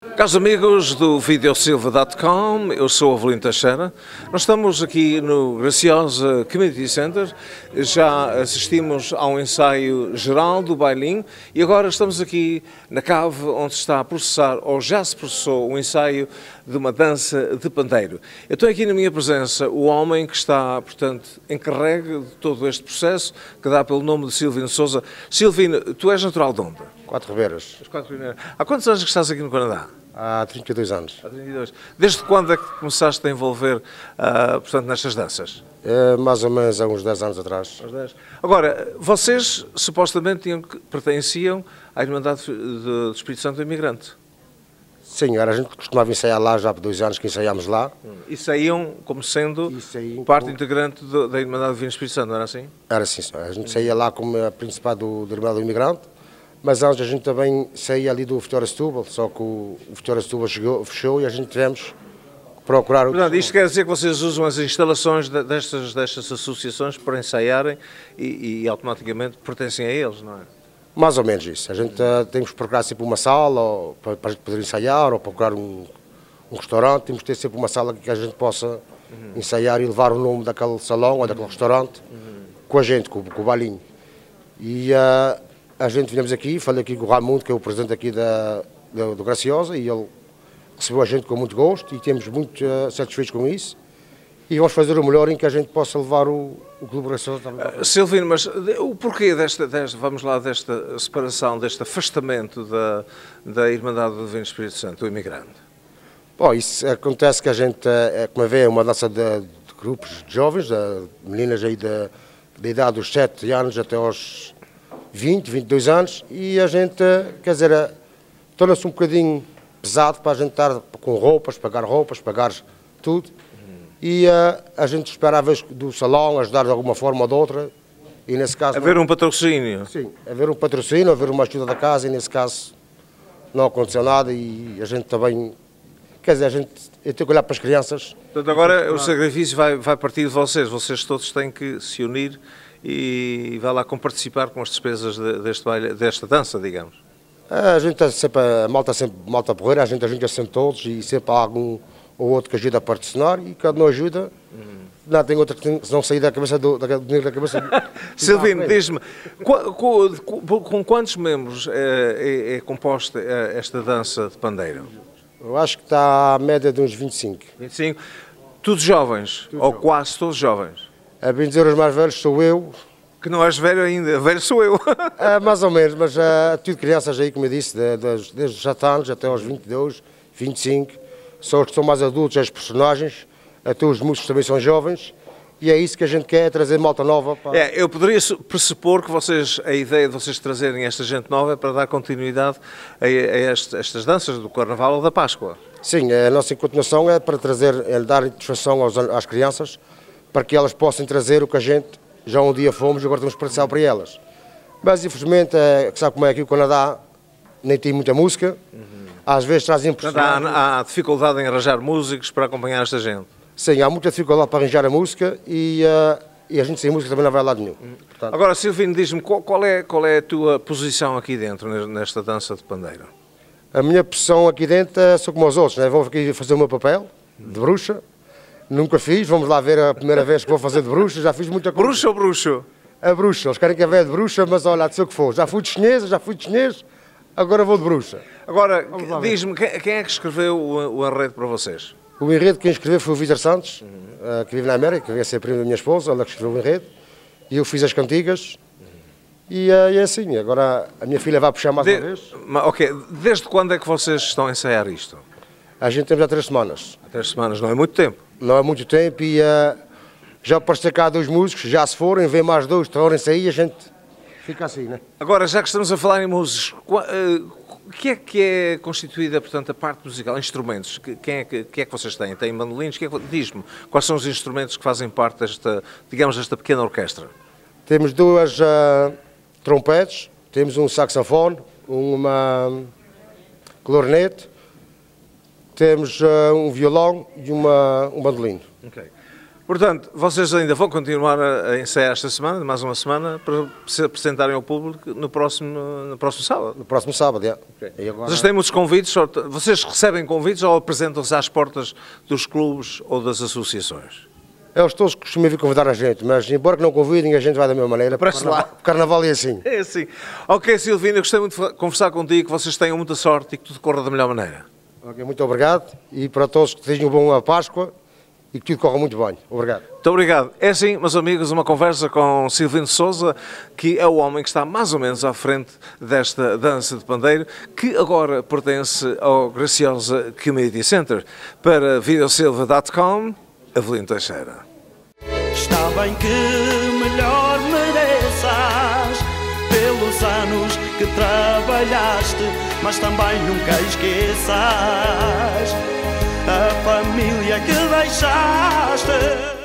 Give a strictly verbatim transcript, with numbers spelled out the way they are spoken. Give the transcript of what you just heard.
Caros amigos do videosilva ponto com, eu sou o Avelino Teixeira. Nós estamos aqui no Graciosa Community Center, já assistimos a um ensaio geral do bailinho e agora estamos aqui na cave onde se está a processar, ou já se processou, um ensaio de uma dança de pandeiro. Eu tenho aqui na minha presença o homem que está, portanto, encarregue de todo este processo, que dá pelo nome de Silvino Sousa. Silvino, tu és natural de onde? Quatro Ribeiras. Quatro Ribeiras. Há quantos anos que estás aqui no Canadá? Há trinta e dois anos. Há trinta e dois. Desde quando é que começaste a envolver, uh, portanto, nestas danças? É, mais ou menos há uns dez anos atrás. dez. Agora, vocês supostamente tinham, pertenciam à Irmandade do Espírito Santo do Imigrante? Sim, era, a gente costumava ensaiar lá, já há dois anos que ensaiámos lá. Hum. E saíam como sendo saíam parte como... integrante do, da Irmandade do Divino Espírito Santo, não era assim? Era assim, a gente saía lá como a principal do, do Irmandade do Imigrante, mas antes a gente também saía ali do Vitória Setúbal, só que o, o Vitória Setúbal chegou, fechou e a gente tivemos que procurar... Portanto, isto quer dizer que vocês usam as instalações de, destas, destas associações para ensaiarem e, e automaticamente pertencem a eles, não é? Mais ou menos isso. A gente uh, temos que procurar sempre uma sala ou, para, para a gente poder ensaiar, ou procurar um, um restaurante. Temos que ter sempre uma sala que a gente possa uhum. ensaiar e levar o nome daquele salão ou daquele restaurante uhum. com a gente, com, com o bailinho. E uh, a gente viemos aqui, falei aqui com o Raimundo, que é o presidente aqui da, da, do Graciosa, e ele recebeu a gente com muito gosto e temos muito uh, satisfeitos com isso. E vamos fazer o melhor em que a gente possa levar o, o Clube Graciosa. Uh, Silvino, mas o porquê desta, desta, vamos lá, desta separação, deste afastamento da, da Irmandade do Divino Espírito Santo, do Imigrante? Bom, isso acontece que a gente, é, como vê, é uma dança de, de grupos de jovens, de meninas aí da idade dos sete anos até aos vinte, vinte e dois anos, e a gente, quer dizer, torna-se um bocadinho pesado para a gente estar com roupas, pagar roupas, pagar tudo. E uh, a gente esperava do salão ajudar de alguma forma ou de outra, e nesse caso... Haver um patrocínio? Sim, haver um patrocínio, haver uma ajuda da casa, e nesse caso não aconteceu nada, e a gente também... Quer dizer, a gente eu tenho que olhar para as crianças... Portanto, agora o sacrifício vai, vai partir de vocês, vocês todos têm que se unir e vai lá comparticipar com as despesas de, deste baile, desta dança, digamos. A gente está sempre, a malta sempre, malta porreira, a gente ajuda sempre todos, e sempre há algum... ou outro que ajuda a patrocinar, e cada não ajuda, hum. não tem outra que não sair da cabeça do da, dinheiro da cabeça. Silvino, diz-me, com, com, com quantos membros é, é, é composta esta dança de pandeiro? Eu acho que está à média de uns vinte e cinco. vinte e cinco? Todos jovens, Tudo ou jovens. quase todos jovens? A bem dizer, os mais velhos sou eu. Que não és velho ainda, velho sou eu. É, mais ou menos, mas uh, tudo crianças aí, como eu disse, de, de, desde os sete anos até aos vinte e dois, vinte e cinco. São os que são mais adultos, as personagens, até os músicos também são jovens, e é isso que a gente quer, é trazer malta nova para... É, eu poderia pressupor que vocês, a ideia de vocês trazerem esta gente nova é para dar continuidade a, a este, estas danças do Carnaval ou da Páscoa. Sim, a nossa continuação é para trazer, é dar satisfação aos, às crianças, para que elas possam trazer o que a gente já um dia fomos e agora temos potencial para elas. Mas, infelizmente, é, sabe como é aqui o Canadá, nem tem muita música. Uhum. Às vezes trazem personagens... Há, há dificuldade em arranjar músicos para acompanhar esta gente? Sim, há muita dificuldade para arranjar a música e, uh, e a gente sem música também não vai a lado nenhum. Portanto... Agora, Silvino, diz-me, qual, qual, é, qual é a tua posição aqui dentro, nesta dança de pandeiro? A minha posição aqui dentro é sou como os outros, né? Vou aqui fazer o meu papel de bruxa. Nunca fiz, vamos lá ver a primeira vez que vou fazer de bruxa, já fiz muita coisa. Bruxa ou bruxo? A bruxa, eles querem que eu venha de bruxa, mas olha, de ser o que for. Já fui de chinesa, já fui de chinês. Agora vou de bruxa. Agora, diz-me, quem é que escreveu o, o enredo para vocês? O enredo quem escreveu foi o Vitor Santos, uhum. uh, que vive na América, que veio ser primo da minha esposa, ela que escreveu o enredo. E eu fiz as cantigas. Uhum. E, uh, e é assim, agora a minha filha vai puxar mais de... uma vez. Ok, desde quando é que vocês estão a ensaiar isto? A gente temos há três semanas. Há três semanas, não é muito tempo? Não é muito tempo e uh, já apareceu cá dois músicos, já se forem, vem mais dois, tornem-se aí, a gente fica assim, né? Agora, já que estamos a falar em músicos, o que é que é constituída, portanto, a parte musical, instrumentos? Quem é que, que é que vocês têm? Têm mandolinos? É diz-me, quais são os instrumentos que fazem parte desta, digamos, desta pequena orquestra? Temos duas uh, trompetes, temos um saxofone, uma clarinete, temos uh, um violão e uma, um bandolim. Okay. Portanto, vocês ainda vão continuar a ensaiar esta semana, mais uma semana, para se apresentarem ao público no próximo, no próximo sábado. No próximo sábado, é. Okay. E agora... Vocês têm muitos convites? Vocês recebem convites ou apresentam-se às portas dos clubes ou das associações? Eles todos costumam vir convidar a gente, mas embora que não convidem, a gente vai da mesma maneira. Parece lá. O carnaval é assim. É assim. Ok, Silvino, eu gostei muito de conversar contigo, que vocês tenham muita sorte e que tudo corra da melhor maneira. Okay, muito obrigado e para todos que tenham uma boa Páscoa e que tudo corra muito bem. Obrigado. Muito obrigado. É assim, meus amigos, uma conversa com Silvino Sousa, que é o homem que está mais ou menos à frente desta dança de pandeiro, que agora pertence ao Graciosa Community Center. Para videosilva ponto com, Avelino Teixeira. Está bem que melhor mereças pelos anos que trabalhaste, mas também nunca esqueças a família que deixaste.